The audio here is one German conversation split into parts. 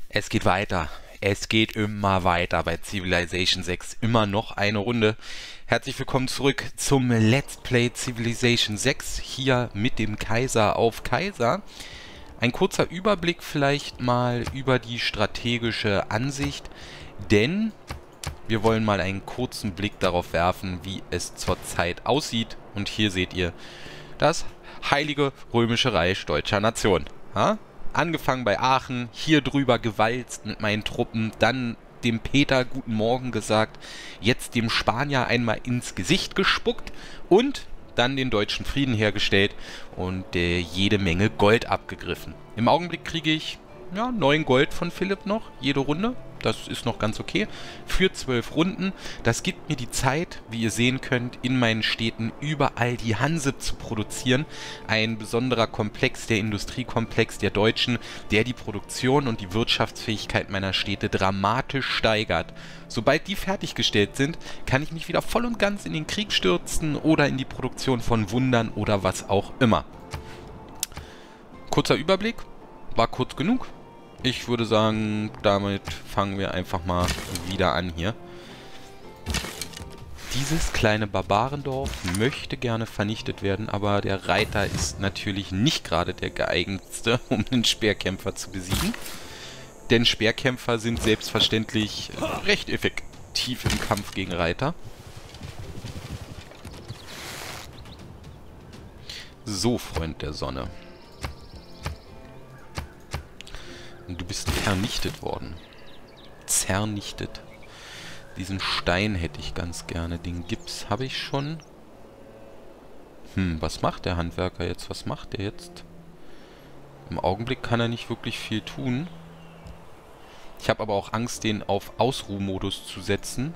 Es geht weiter. Es geht immer weiter bei Civilization 6. Immer noch eine Runde. Herzlich willkommen zurück zum Let's Play Civilization 6. Hier mit dem Kaiser auf Kaiser. Ein kurzer Überblick vielleicht mal über die strategische Ansicht. Denn wir wollen mal einen kurzen Blick darauf werfen, wie es zurzeit aussieht. Und hier seht ihr das Heilige Römische Reich deutscher Nation. Ha? Angefangen bei Aachen, hier drüber gewalzt mit meinen Truppen, dann dem Peter guten Morgen gesagt, jetzt dem Spanier einmal ins Gesicht gespuckt und dann den deutschen Frieden hergestellt und jede Menge Gold abgegriffen. Im Augenblick kriege ich 9 Gold von Philipp noch, jede Runde. Das ist noch ganz okay. Für 12 Runden. Das gibt mir die Zeit, wie ihr sehen könnt, in meinen Städten überall die Hanse zu produzieren. Ein besonderer Komplex, der Industriekomplex der Deutschen, der die Produktion und die Wirtschaftsfähigkeit meiner Städte dramatisch steigert. Sobald die fertiggestellt sind, kann ich mich wieder voll und ganz in den Krieg stürzen oder in die Produktion von Wundern oder was auch immer. Kurzer Überblick. War kurz genug. Ich würde sagen, damit fangen wir einfach mal wieder an hier. Dieses kleine Barbarendorf möchte gerne vernichtet werden, aber der Reiter ist natürlich nicht gerade der geeignetste, um den Speerkämpfer zu besiegen. Denn Speerkämpfer sind selbstverständlich recht effektiv im Kampf gegen Reiter. So, Freund der Sonne. Du bist vernichtet worden. Zernichtet. Diesen Stein hätte ich ganz gerne. Den Gips habe ich schon. Was macht der Handwerker jetzt? Was macht der jetzt? Im Augenblick kann er nicht wirklich viel tun. Ich habe aber auch Angst, den auf Ausruhmodus zu setzen.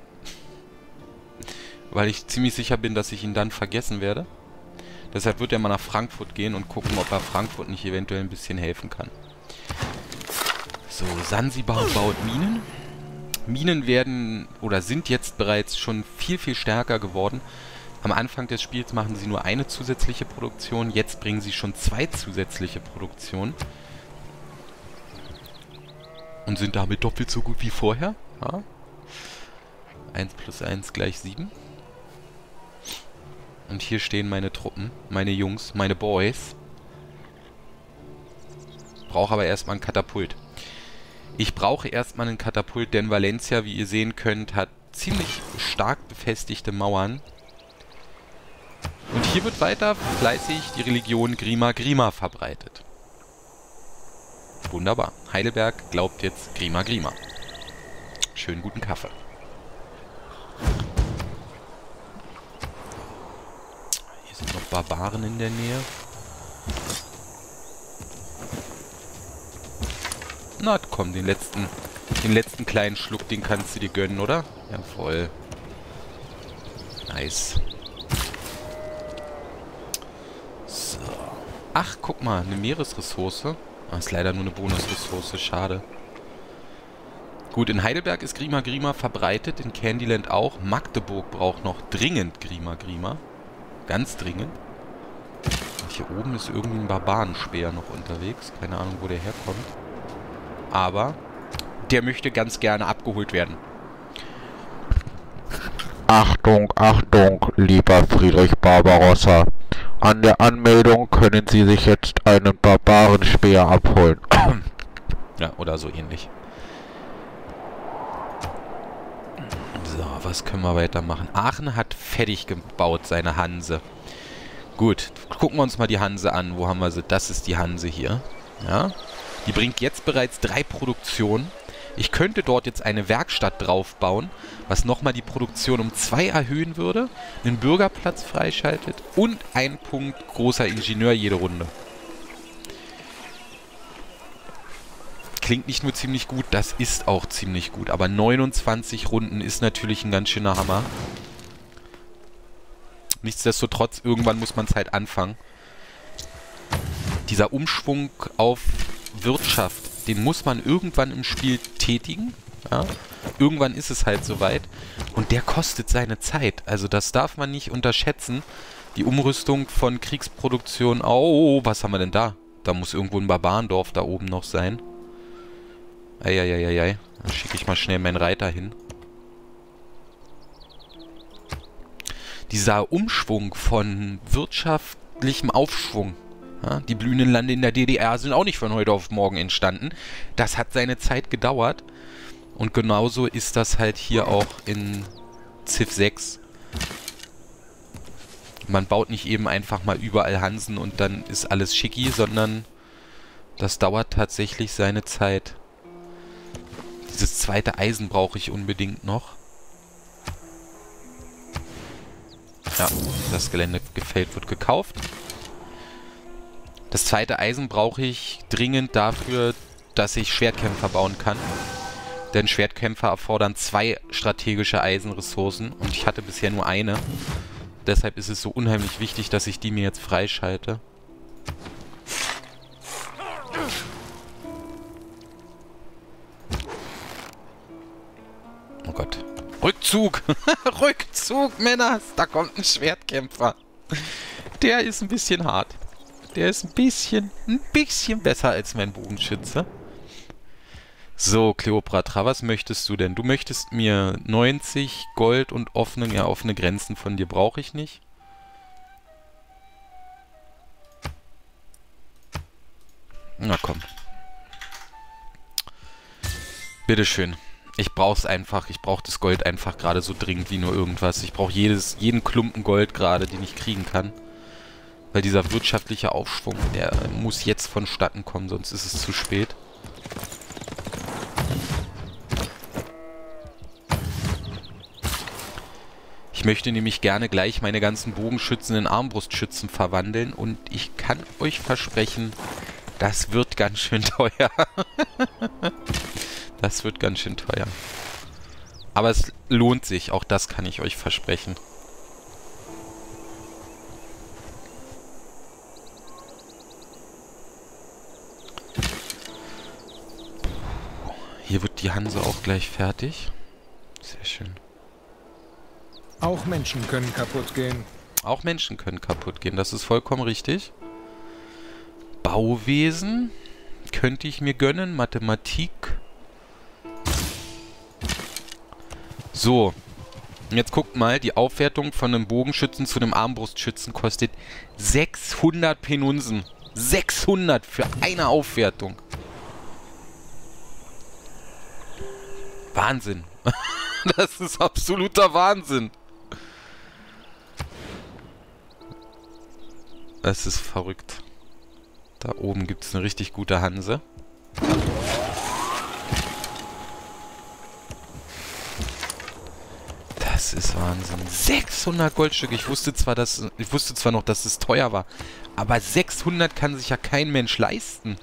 Weil ich ziemlich sicher bin, dass ich ihn dann vergessen werde. Deshalb wird er mal nach Frankfurt gehen und gucken, ob er Frankfurt nicht eventuell ein bisschen helfen kann. So, Sansibar baut Minen. Minen werden oder sind jetzt bereits schon viel, viel stärker geworden. Am Anfang des Spiels machen sie nur eine zusätzliche Produktion. Jetzt bringen sie schon 2 zusätzliche Produktionen. Und sind damit doppelt so gut wie vorher. Ja. 1 plus 1 gleich 7. Und hier stehen meine Truppen, meine Jungs, meine Boys. Brauche aber erstmal ein Katapult. Ich brauche erstmal einen Katapult, denn Valencia, wie ihr sehen könnt, hat ziemlich stark befestigte Mauern. Und hier wird weiter fleißig die Religion Grima Grima verbreitet. Wunderbar. Heidelberg glaubt jetzt Grima Grima. Schönen guten Kaffee. Hier sind noch Barbaren in der Nähe. Na komm, den letzten kleinen Schluck, den kannst du dir gönnen, oder? Jawohl. Nice. So. Ach, guck mal, eine Meeresressource. Ah, ist leider nur eine Bonusressource, schade. Gut, in Heidelberg ist Grima Grima verbreitet, in Candyland auch. Magdeburg braucht noch dringend Grima Grima. Ganz dringend. Und hier oben ist irgendwie ein Barbarenspeer noch unterwegs. Keine Ahnung, wo der herkommt. Aber der möchte ganz gerne abgeholt werden. Achtung, Achtung, lieber Friedrich Barbarossa. An der Anmeldung können Sie sich jetzt einen Barbarenspeer abholen. Ja, oder so ähnlich. So, was können wir weitermachen? Aachen hat fertig gebaut, seine Hanse. Gut, gucken wir uns mal die Hanse an. Wo haben wir sie? Das ist die Hanse hier. Ja. Die bringt jetzt bereits 3 Produktionen. Ich könnte dort jetzt eine Werkstatt drauf bauen, was nochmal die Produktion um 2 erhöhen würde, einen Bürgerplatz freischaltet und 1 Punkt großer Ingenieur jede Runde. Klingt nicht nur ziemlich gut, das ist auch ziemlich gut. Aber 29 Runden ist natürlich ein ganz schöner Hammer. Nichtsdestotrotz, irgendwann muss man es halt anfangen. Dieser Umschwung auf Wirtschaft, den muss man irgendwann im Spiel tätigen. Ja? Irgendwann ist es halt soweit. Und der kostet seine Zeit. Also das darf man nicht unterschätzen. Die Umrüstung von Kriegsproduktion. Oh, was haben wir denn da? Da muss irgendwo ein Barbarendorf da oben noch sein. Eieieiei. Dann schicke ich mal schnell meinen Reiter hin. Dieser Umschwung von wirtschaftlichem Aufschwung. Ja, die blühenden Lande in der DDR sind auch nicht von heute auf morgen entstanden. Das hat seine Zeit gedauert. Und genauso ist das halt hier auch in Civ 6. Man baut nicht eben einfach mal überall Hansen und dann ist alles schicki, sondern das dauert tatsächlich seine Zeit. Dieses zweite Eisen brauche ich unbedingt noch. Ja, das Gelände gefällt, wird gekauft. Das zweite Eisen brauche ich dringend dafür, dass ich Schwertkämpfer bauen kann. Denn Schwertkämpfer erfordern 2 strategische Eisenressourcen und ich hatte bisher nur eine. Deshalb ist es so unheimlich wichtig, dass ich die mir jetzt freischalte. Oh Gott. Rückzug! Rückzug, Männers! Da kommt ein Schwertkämpfer. Der ist ein bisschen hart. Der ist ein bisschen besser als mein Bogenschütze. So, Kleopatra, was möchtest du denn? Du möchtest mir 90 Gold und offene Grenzen von dir brauche ich nicht. Na komm. Bitteschön. Ich brauch's einfach. Ich brauche das Gold einfach gerade so dringend wie nur irgendwas. Ich brauche jeden Klumpen Gold gerade, den ich kriegen kann. Weil dieser wirtschaftliche Aufschwung, der muss jetzt vonstatten kommen, sonst ist es zu spät. Ich möchte nämlich gerne gleich meine ganzen Bogenschützen in Armbrustschützen verwandeln und ich kann euch versprechen, das wird ganz schön teuer. Das wird ganz schön teuer. Aber es lohnt sich, auch das kann ich euch versprechen. Hier wird die Hanse auch gleich fertig. Sehr schön. Auch Menschen können kaputt gehen. Auch Menschen können kaputt gehen, das ist vollkommen richtig. Bauwesen könnte ich mir gönnen, Mathematik. So, jetzt guckt mal, die Aufwertung von einem Bogenschützen zu einem Armbrustschützen kostet 600 Penunsen. 600 für eine Aufwertung. Wahnsinn. Das ist absoluter Wahnsinn. Das ist verrückt. Da oben gibt es eine richtig gute Hanse. Das ist Wahnsinn. 600 Goldstücke. Ich wusste zwar noch, dass es teuer war, aber 600 kann sich ja kein Mensch leisten.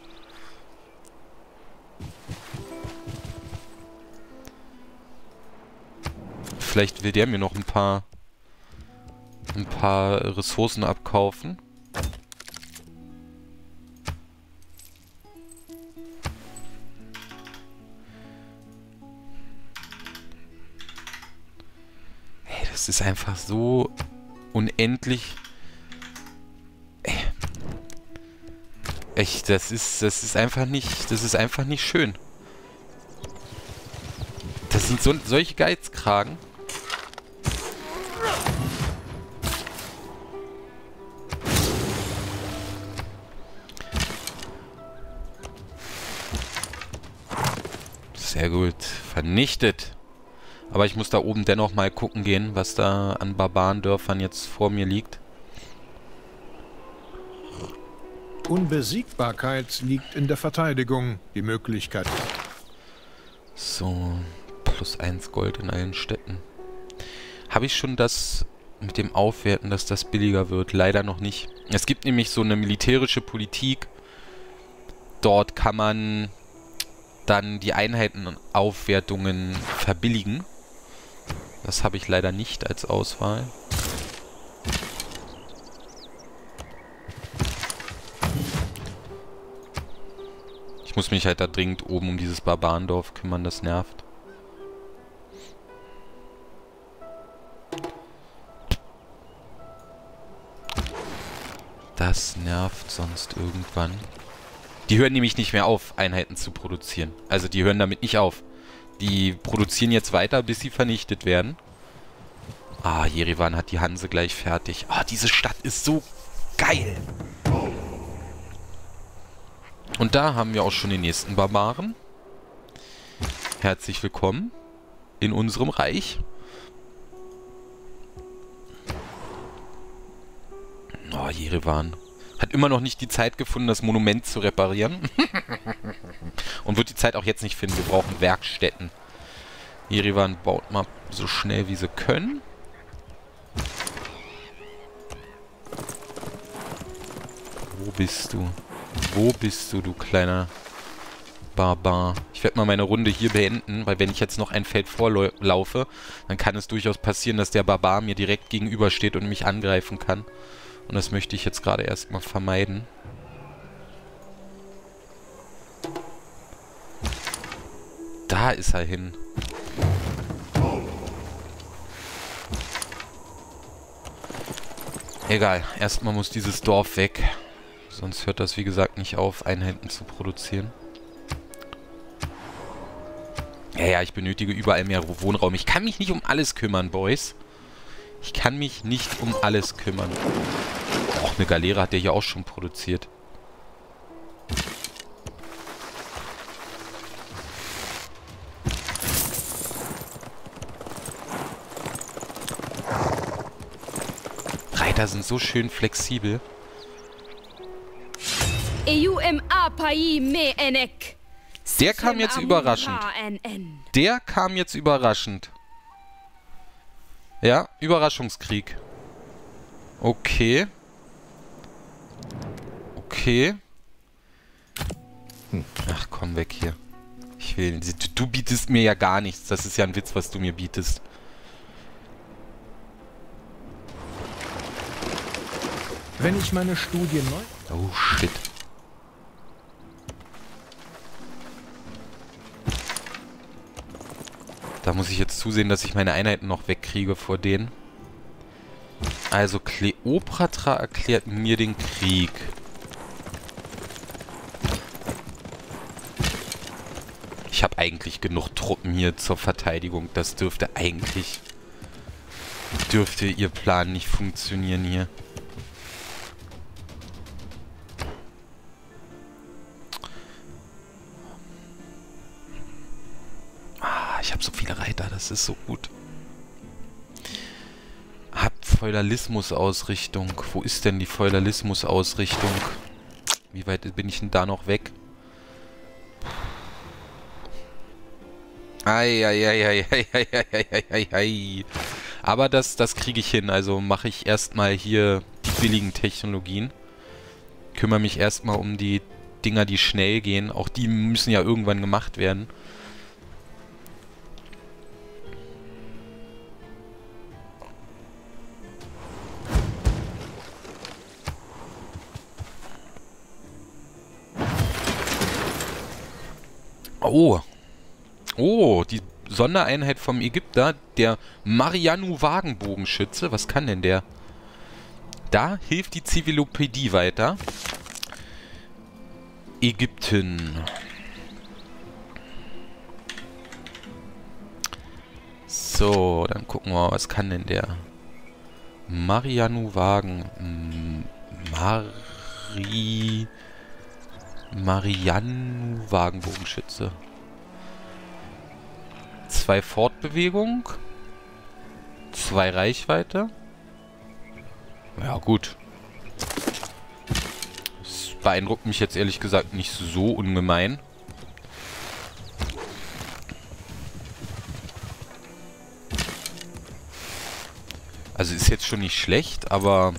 Vielleicht will der mir noch ein paar Ressourcen abkaufen. Hey, das ist einfach so unendlich. Echt, das ist einfach nicht schön. Das sind solche Geizkragen. Sehr gut. Vernichtet. Aber ich muss da oben dennoch mal gucken gehen, was da an Barbarendörfern jetzt vor mir liegt. Unbesiegbarkeit liegt in der Verteidigung. Die Möglichkeit. So. +1 Gold in allen Städten. Habe ich schon das mit dem Aufwerten, dass das billiger wird? Leider noch nicht. Es gibt nämlich so eine militärische Politik. Dort kann man dann die Einheitenaufwertungen verbilligen. Das habe ich leider nicht als Auswahl. Ich muss mich halt da dringend oben um dieses Barbarendorf kümmern, das nervt. Das nervt sonst irgendwann. Die hören nämlich nicht mehr auf, Einheiten zu produzieren. Also die hören damit nicht auf. Die produzieren jetzt weiter, bis sie vernichtet werden. Ah, Jerewan hat die Hanse gleich fertig. Ah, diese Stadt ist so geil. Und da haben wir auch schon den nächsten Barbaren. Herzlich willkommen in unserem Reich. Oh, Jerewan hat immer noch nicht die Zeit gefunden, das Monument zu reparieren. Und wird die Zeit auch jetzt nicht finden. Wir brauchen Werkstätten. Jerewan baut mal so schnell, wie sie können. Wo bist du? Wo bist du, du kleiner Barbar? Ich werde mal meine Runde hier beenden, weil wenn ich jetzt noch ein Feld vorlaufe, dann kann es durchaus passieren, dass der Barbar mir direkt gegenübersteht und mich angreifen kann. Und das möchte ich jetzt gerade erstmal vermeiden. Da ist er hin. Egal, erstmal muss dieses Dorf weg. Sonst hört das, wie gesagt, nicht auf, Einheiten zu produzieren. Ja, ich benötige überall mehr Wohnraum. Ich kann mich nicht um alles kümmern, Boys. Ich kann mich nicht um alles kümmern. Och, eine Galeere hat der hier auch schon produziert. Reiter sind so schön flexibel. Der kam jetzt überraschend. Der kam jetzt überraschend. Ja, Überraschungskrieg. Okay. Okay. Ach, komm weg hier. Ich will... Du bietest mir ja gar nichts. Das ist ja ein Witz, was du mir bietest. Wenn ich meine Studie neu... Oh, shit. Da muss ich jetzt zusehen, dass ich meine Einheiten noch wegkriege vor denen. Also, Kleopatra erklärt mir den Krieg. Ich habe eigentlich genug Truppen hier zur Verteidigung. Das dürfte eigentlich... Dürfte ihr Plan nicht funktionieren hier. Ich habe so viele Reiter, das ist so gut. Habt Feudalismus-Ausrichtung. Wo ist denn die Feudalismus-Ausrichtung? Wie weit bin ich denn da noch weg? Ei. Aber das kriege ich hin. Also mache ich erstmal hier die billigen Technologien. Kümmere mich erstmal um die Dinger, die schnell gehen. Auch die müssen ja irgendwann gemacht werden. Oh, die Sondereinheit vom Ägypter, der Marianu-Wagenbogenschütze. Was kann denn der? Da hilft die Zivilopädie weiter. Ägypten. So, dann gucken wir mal, was kann denn der? Marianu-Wagen. Marianu-Wagenbogenschütze. 2 Fortbewegung. 2 Reichweite. Ja, gut. Das beeindruckt mich jetzt ehrlich gesagt nicht so ungemein. Also ist jetzt schon nicht schlecht, aber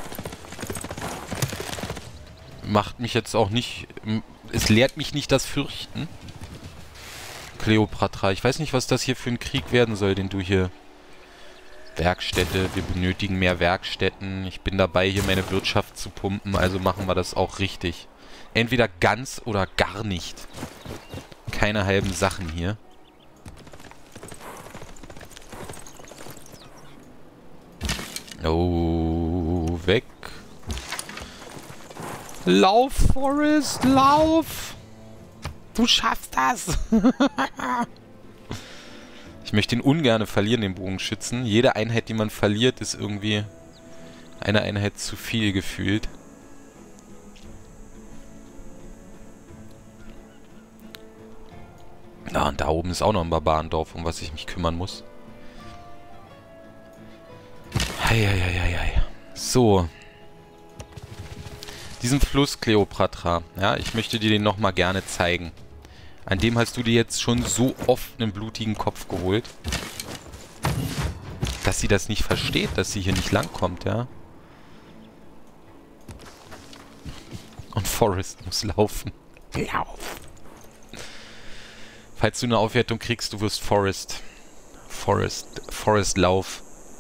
macht mich jetzt auch nicht... Es lehrt mich nicht das Fürchten. Kleopatra. Ich weiß nicht, was das hier für ein Krieg werden soll, den du hier... Werkstätte. Wir benötigen mehr Werkstätten. Ich bin dabei, hier meine Wirtschaft zu pumpen, also machen wir das auch richtig. Entweder ganz oder gar nicht. Keine halben Sachen hier. Oh, weg. Lauf, Forrest, lauf! Du schaffst das! Ich möchte ihn ungern verlieren, den Bogenschützen. Jede Einheit, die man verliert, ist irgendwie eine Einheit zu viel gefühlt. Ja, und da oben ist auch noch ein Barbarendorf, um was ich mich kümmern muss. Heieieiei. So. Diesen Fluss Kleopatra, ja, ich möchte dir den nochmal gerne zeigen. An dem hast du dir jetzt schon so oft einen blutigen Kopf geholt, dass sie das nicht versteht, dass sie hier nicht langkommt, ja. Und Forrest muss laufen. Lauf! Falls du eine Aufwertung kriegst, du wirst Forrest lauf.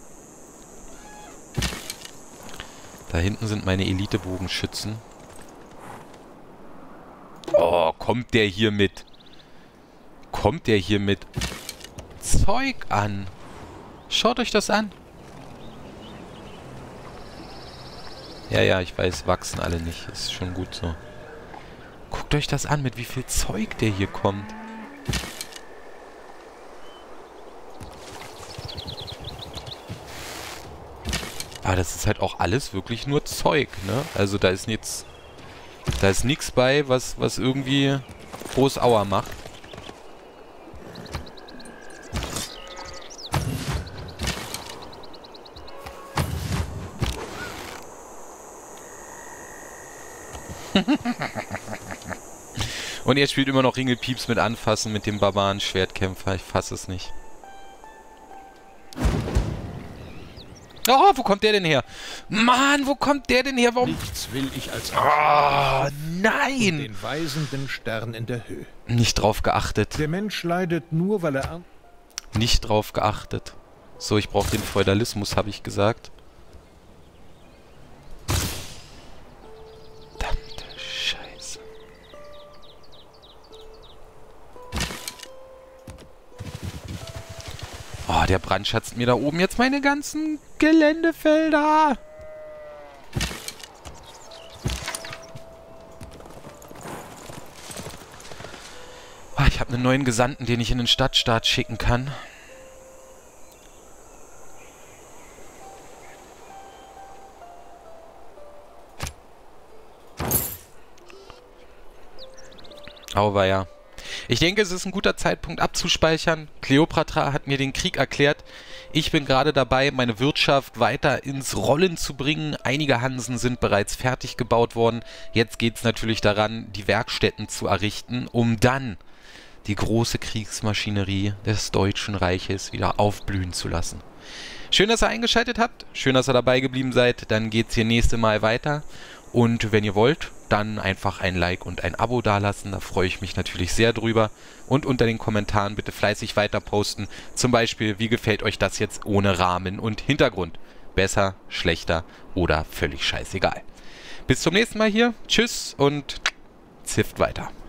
Da hinten sind meine Elite-Bogenschützen. Oh, kommt der hier mit? Kommt der hier mit Zeug an? Schaut euch das an. Ja, ich weiß, wachsen alle nicht. Ist schon gut so. Guckt euch das an, mit wie viel Zeug der hier kommt. Aber das ist halt auch alles wirklich nur Zeug, ne? Also da ist nichts bei, was irgendwie groß Aua macht. Und er spielt immer noch Ringelpieps mit Anfassen mit dem Barbaren-Schwertkämpfer. Ich fasse es nicht. Oh, wo kommt der denn her? Mann, wo kommt der denn her? Warum? Nichts will ich als Oh, nein! und den weisenden Stern in der Höhe. Nicht drauf geachtet. Der Mensch leidet nur, weil er... Nicht drauf geachtet. So, ich brauche den Feudalismus, habe ich gesagt. Verdammte Scheiße. Oh, der brandschatzt mir da oben jetzt meine ganzen Geländefelder. Oh, ich habe einen neuen Gesandten, den ich in den Stadtstaat schicken kann. Auweia. Ich denke, es ist ein guter Zeitpunkt abzuspeichern. Kleopatra hat mir den Krieg erklärt. Ich bin gerade dabei, meine Wirtschaft weiter ins Rollen zu bringen. Einige Hansen sind bereits fertig gebaut worden. Jetzt geht es natürlich daran, die Werkstätten zu errichten, um dann die große Kriegsmaschinerie des Deutschen Reiches wieder aufblühen zu lassen. Schön, dass ihr eingeschaltet habt. Schön, dass ihr dabei geblieben seid. Dann geht es hier nächste Mal weiter. Und wenn ihr wollt, dann einfach ein Like und ein Abo dalassen. Da freue ich mich natürlich sehr drüber. Und unter den Kommentaren bitte fleißig weiter posten. Zum Beispiel, wie gefällt euch das jetzt ohne Rahmen und Hintergrund? Besser, schlechter oder völlig scheißegal. Bis zum nächsten Mal hier. Tschüss und zifft weiter.